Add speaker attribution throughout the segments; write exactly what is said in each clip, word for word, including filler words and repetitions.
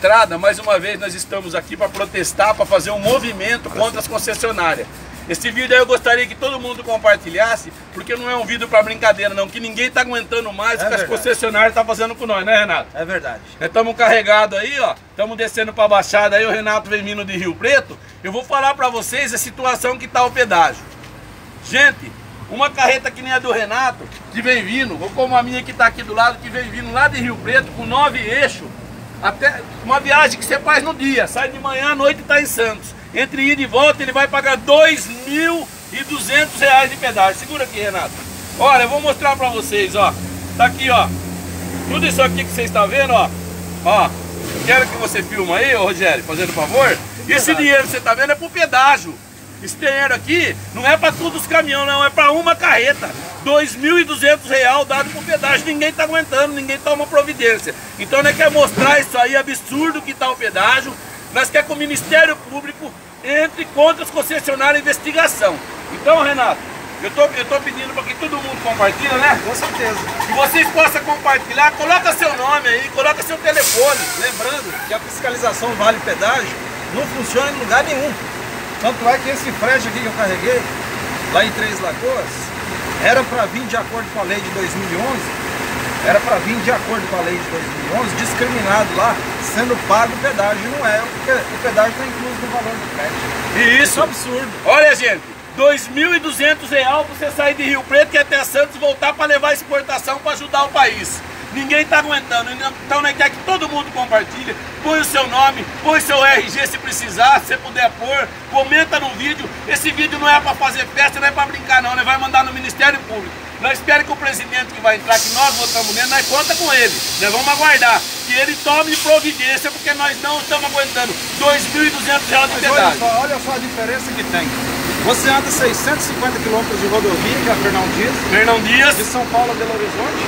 Speaker 1: estrada, mais uma vez nós estamos aqui para protestar, para fazer um movimento contra as concessionárias. Esse vídeo aí eu gostaria que todo mundo compartilhasse, porque não é um vídeo para brincadeira não, que ninguém tá aguentando mais o que as concessionárias estão fazendo com nós, né, Renato?
Speaker 2: É verdade.
Speaker 1: Nós estamos carregados aí, ó, estamos descendo para a Baixada aí, o Renato vem vindo de Rio Preto. Eu vou falar para vocês a situação que tá o pedágio. Gente, uma carreta que nem a do Renato, que vem vindo, ou como a minha que tá aqui do lado, que vem vindo lá de Rio Preto, com nove eixos, até uma viagem que você faz no dia, sai de manhã à noite e tá em Santos. Entre ida e volta ele vai pagar dois mil e duzentos reais de pedágio. Segura aqui, Renato. Olha, eu vou mostrar pra vocês, ó. Tá aqui, ó. Tudo isso aqui que vocês estão vendo, ó. Ó, quero que você filma aí, ô Rogério, fazendo favor. Esse dinheiro que você tá vendo é pro pedágio. Esse dinheiro aqui não é para todos os caminhões, não, é para uma carreta. dois mil e duzentos reais dado por pedágio. Ninguém tá aguentando, ninguém toma providência. Então nós quer mostrar isso aí, absurdo que tá o pedágio. Nós quer que o Ministério Público entre contra as concessionárias em investigação. Então, Renato, eu tô, eu tô pedindo para que todo mundo compartilhe, né?
Speaker 2: Com certeza.
Speaker 1: Que vocês possam compartilhar, coloca seu nome aí, coloca seu telefone.
Speaker 2: Lembrando que a fiscalização Vale Pedágio não funciona em lugar nenhum. Tanto é que esse frete aqui que eu carreguei, lá em Três Lagoas, era para vir de acordo com a lei de dois mil e onze, era para vir de acordo com a lei de dois mil e onze, discriminado lá, sendo pago o pedágio, não é, porque o pedágio está incluso no valor do frete.
Speaker 1: E isso,
Speaker 2: isso é absurdo.
Speaker 1: Olha, gente, dois mil e duzentos reais para você sair de Rio Preto e até Santos voltar para levar exportação para ajudar o país. Ninguém está aguentando, então nós quer que todo mundo compartilhe, põe o seu nome, põe o seu R G se precisar, se você puder pôr, comenta no vídeo. Esse vídeo não é para fazer festa, não é para brincar não, nós vai mandar no Ministério Público. Nós esperamos que o presidente que vai entrar, que nós votamos nele, nós conta com ele. Nós vamos aguardar que ele tome providência, porque nós não estamos aguentando dois mil e duzentos reais de pedágio.
Speaker 2: Olha só, olha só a diferença que tem. Você anda seiscentos e cinquenta quilômetros de rodovia, que é a Fernão Dias,
Speaker 1: Fernão Dias,
Speaker 2: de São Paulo a Belo Horizonte,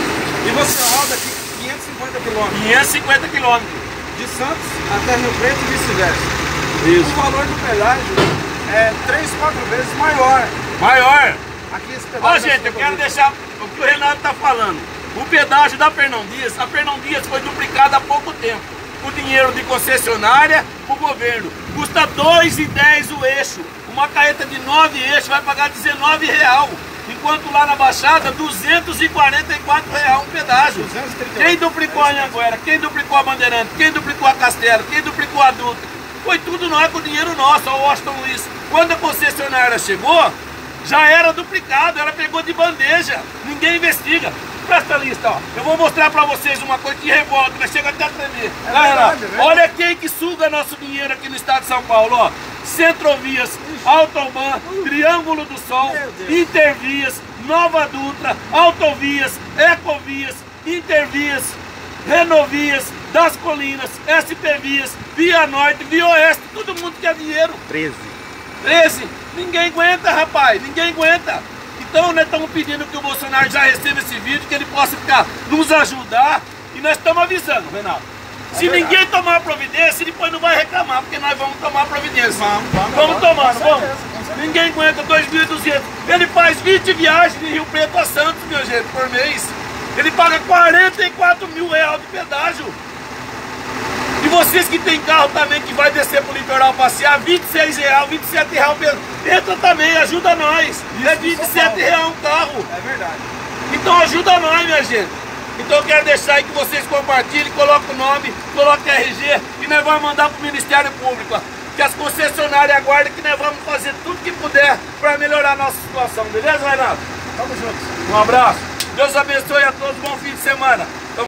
Speaker 2: e você roda aqui quinhentos e cinquenta quilômetros.
Speaker 1: quinhentos e cinquenta quilômetros.
Speaker 2: De Santos até Rio Preto e vice-versa.
Speaker 1: Isso.
Speaker 2: O valor do pedágio é três, quatro vezes maior.
Speaker 1: Maior.
Speaker 2: Aqui esse
Speaker 1: Ó, gente, eu quero deixar o que o Renato está falando. O pedágio da Fernão Dias, a Fernão Dias foi duplicada há pouco tempo. O dinheiro de concessionária, o governo. Custa dois reais e dez centavos o eixo. Uma carreta de nove eixos vai pagar dezenove reais. Enquanto lá na Baixada, duzentos e quarenta e quatro reais um pedágio. Quem duplicou a Anhanguera, quem duplicou a Bandeirante, quem duplicou a Castelo, quem duplicou a Dutra, foi tudo nós com o dinheiro nosso, o Washington Luiz. Quando a concessionária chegou, já era duplicado, ela pegou de bandeja, ninguém investiga. Presta a lista, ó. Eu vou mostrar pra vocês uma coisa que revolta, mas chega até a tremer.
Speaker 2: É verdade, é
Speaker 1: olha quem que suga nosso dinheiro aqui no estado de São Paulo, ó. Centrovias, Autoban, Triângulo do Sol, Intervias, Nova Dutra, Autovias, Ecovias, Intervias, Renovias, das Colinas, S P Vias, Via Norte, Via Oeste, todo mundo quer dinheiro.
Speaker 2: treze.
Speaker 1: treze. Ninguém aguenta, rapaz, ninguém aguenta. Então nós estamos pedindo que o Bolsonaro já receba esse vídeo, que ele possa ficar, nos ajudar. E nós estamos avisando, Renato. É Se verdade. ninguém tomar providência, depois não vai reclamar, porque nós vamos tomar providência.
Speaker 2: Vamos, vamos,
Speaker 1: vamos tomar, não vamos?
Speaker 2: Certeza,
Speaker 1: ninguém aguenta dois mil e duzentos. Ele faz vinte viagens de Rio Preto a Santos, meu gente, por mês. Ele paga quarenta e quatro mil reais de pedágio. E vocês que tem carro também, que vai descer pro litoral passear, vinte e seis reais, vinte e sete reais, entra também, ajuda nós. Isso, é vinte e sete reais um carro.
Speaker 2: É verdade.
Speaker 1: Então ajuda nós, minha gente. Então eu quero deixar aí que vocês compartilhem, coloquem o nome, coloquem R G e nós vamos mandar pro Ministério Público. Que as concessionárias aguardem, que nós vamos fazer tudo que puder para melhorar a nossa situação. Beleza, Renato?
Speaker 2: Tamo juntos.
Speaker 1: Um abraço. Deus abençoe a todos, bom fim de semana.